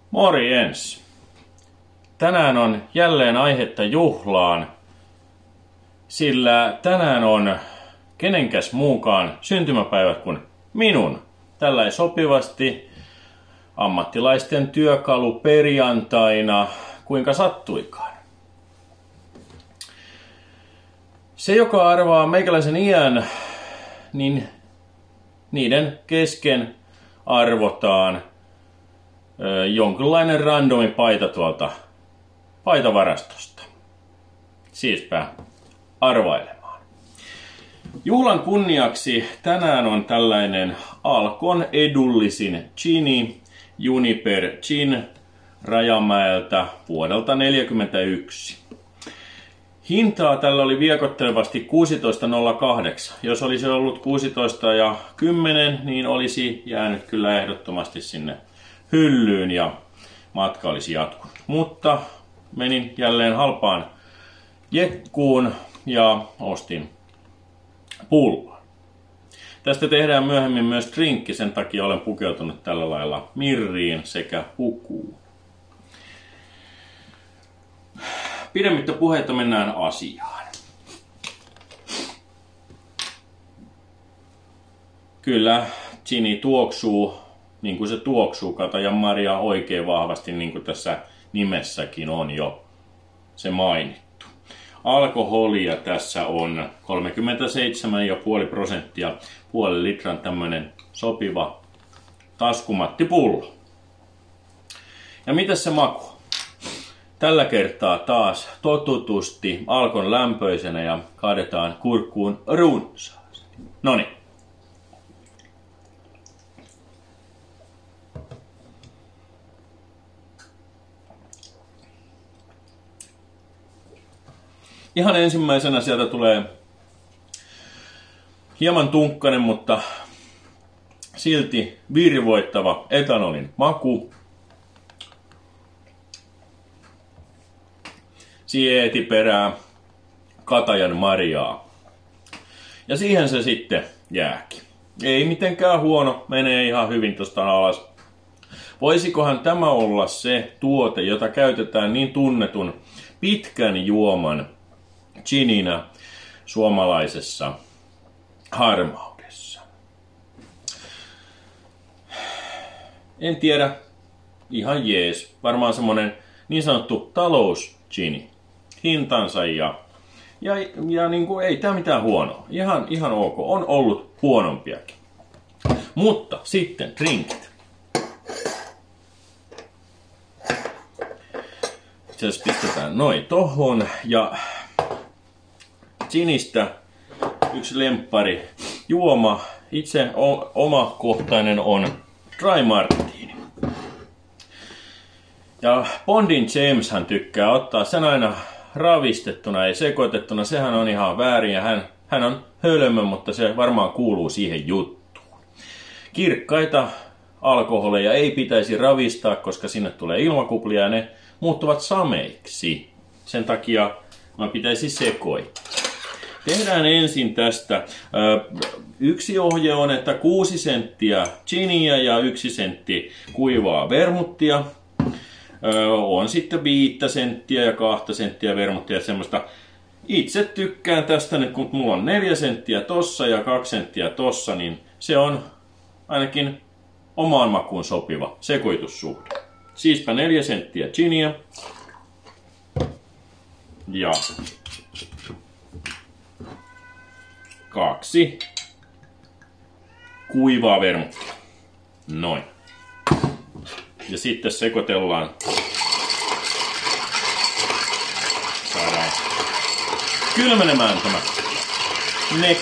Morjens! Tänään on jälleen aihetta juhlaan, sillä tänään on kenenkäs muukaan syntymäpäivät kuin minun. Tällä sopivasti ammattilaisten työkalu perjantaina, kuinka sattuikaan. Se, joka arvaa meikäläisen iän, niin niiden kesken arvotaan jonkinlainen randomi paita tuolta paitavarastosta. Siispä arvailemaan. Juhlan kunniaksi tänään on tällainen Alkon edullisin Chini Juniper Gin Rajamäeltä vuodelta 1941. Hintaa tällä oli viekottelevasti 16,08. Jos olisi ollut 16,10, niin olisi jäänyt kyllä ehdottomasti sinne hyllyyn ja matka olisi jatkunut. Mutta menin jälleen halpaan jekkuun ja ostin pullon. Tästä tehdään myöhemmin myös drinkki, sen takia olen pukeutunut tällä lailla mirriin sekä pukuun. Pidemmittä puheita mennään asiaan. Kyllä, Gini tuoksuu niin kuin se tuoksuu, Katajan Maria, oikein vahvasti, niin kuin tässä nimessäkin on jo se mainittu. Alkoholia tässä on 37,5%, puolen litran tämmönen sopiva taskumattipullo. Ja mitäs se maku? Tällä kertaa taas totutusti Alkon lämpöisenä ja kaadetaan kurkkuun runsaasti. Noniin. Ihan ensimmäisenä sieltä tulee hieman tunkkainen, mutta silti virvoittava etanolin maku. Sieti perää Katajan Mariaa. Ja siihen se sitten jääkin. Ei mitenkään huono, menee ihan hyvin tosta alas. Voisikohan tämä olla se tuote, jota käytetään niin tunnetun pitkän juoman gininä suomalaisessa harmaudessa? En tiedä. Ihan jees. Varmaan semmonen niin sanottu talousgini. Hintansa ja niin kuin ei tää mitään huonoa. Ihan ok. On ollut huonompiakin. Mutta sitten drinkit. Itse asiassa pistetään noin tohon ja ginistä yksi lemppari juoma. Itse omakohtainen on Dry Martini. Ja Bondin James hän tykkää ottaa sen aina ravistettuna, ei sekoitettuna. Sehän on ihan väärin ja hän on hölmö, mutta se varmaan kuuluu siihen juttuun. Kirkkaita alkoholeja ei pitäisi ravistaa, koska sinne tulee ilmakuplia ja ne muuttuvat sameiksi. Sen takia mä pitäisi sekoittaa. Tehdään ensin tästä. Yksi ohje on, että 6 senttiä giniä ja 1 sentti kuivaa vermuttia. On sitten 5 senttiä ja 2 senttiä vermuttia semmoista. Itse tykkään tästä nyt, kun mulla on 4 senttiä tossa ja 2 senttiä tossa, niin se on ainakin omaan makuun sopiva sekoitussuhde. Siispä 4 senttiä giniä ja 2 kuivaa vermuttia. Noin. Ja sitten sekoitellaan. Saadaan kylmenemään tämä nek.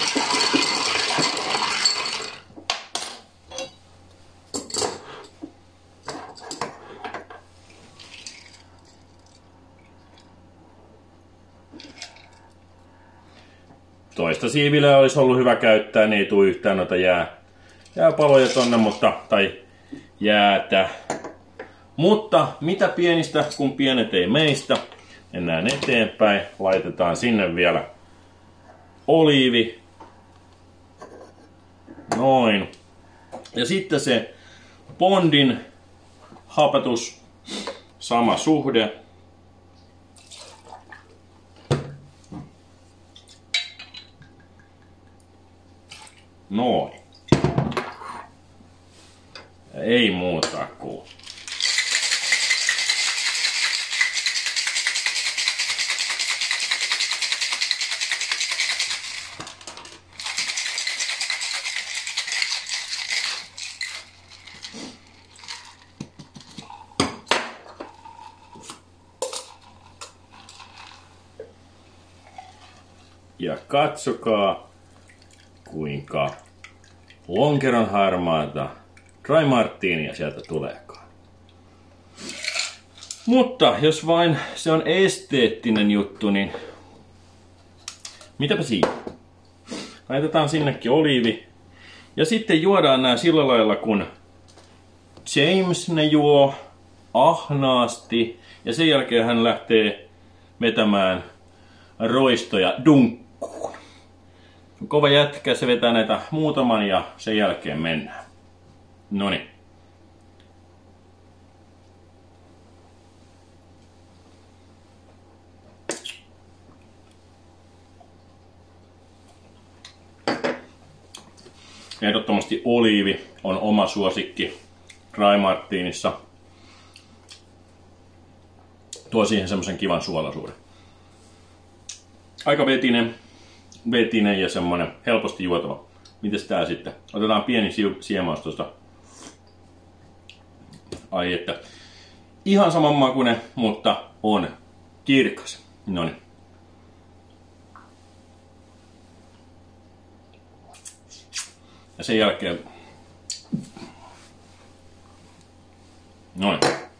Toista siivilää olisi ollut hyvä käyttää, niin ei tule yhtään noita jääpaloja tonne, tai jäätä. Mutta mitä pienistä, kun pienet ei meistä. Mennään eteenpäin, laitetaan sinne vielä oliivi. Noin. Ja sitten se Bondin hapetus, sama suhde. Noin. Ei muuta kuin. Ja katsokaa, kuinka lonkeron harmaata Dry Martinia sieltä tuleekaan. Mutta jos vain se on esteettinen juttu, niin mitäpä siinä? Laitetaan sinnekin oliivi. Ja sitten juodaan nämä sillä lailla, kun James ne juo ahnaasti. Ja sen jälkeen hän lähtee vetämään roistoja dunkkuun. Kova jätkä, se vetää näitä muutaman ja sen jälkeen mennään. Noniin. Ehdottomasti oliivi on oma suosikki Dry Martinissa. Tuo siihen semmosen kivan suolaisuuden. Aika vetinen ja semmonen helposti juotava. Mites tää sitten? Otetaan pieni siemaus tosta. Ai että. Ihan saman makuinen, mutta on kirkas. Noniin. Ja sen jälkeen. Noin.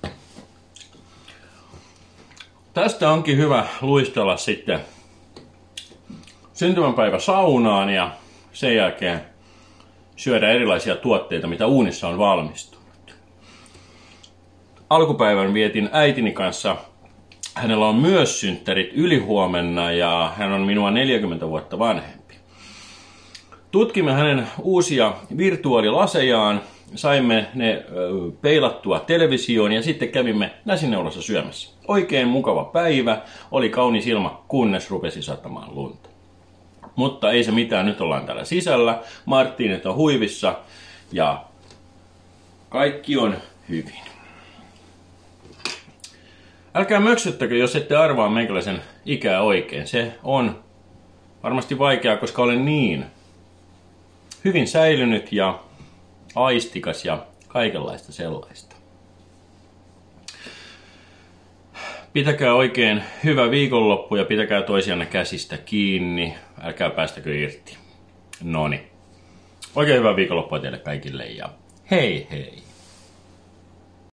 Tästä onkin hyvä luistella sitten syntymäpäivä saunaan ja sen jälkeen syödä erilaisia tuotteita, mitä uunissa on valmistunut. Alkupäivän vietin äitini kanssa. Hänellä on myös synttärit ylihuomenna ja hän on minua 40 vuotta vanhempi. Tutkimme hänen uusia virtuaalilasejaan, saimme ne peilattua televisioon ja sitten kävimme Näsineulassa syömässä. Oikein mukava päivä, oli kaunis ilma, kunnes rupesi satamaan lunta. Mutta ei se mitään, nyt ollaan täällä sisällä, Martinit on huivissa ja kaikki on hyvin. Älkää möksyttäkö, jos ette arvaa meikäläisen ikää oikein. Se on varmasti vaikeaa, koska olen niin hyvin säilynyt ja aistikas ja kaikenlaista sellaista. Pitäkää oikein hyvä viikonloppu ja pitäkää toisianne käsistä kiinni. Älkää päästäkö irti. Noniin. Oikein hyvää viikonloppua teille kaikille ja hei hei!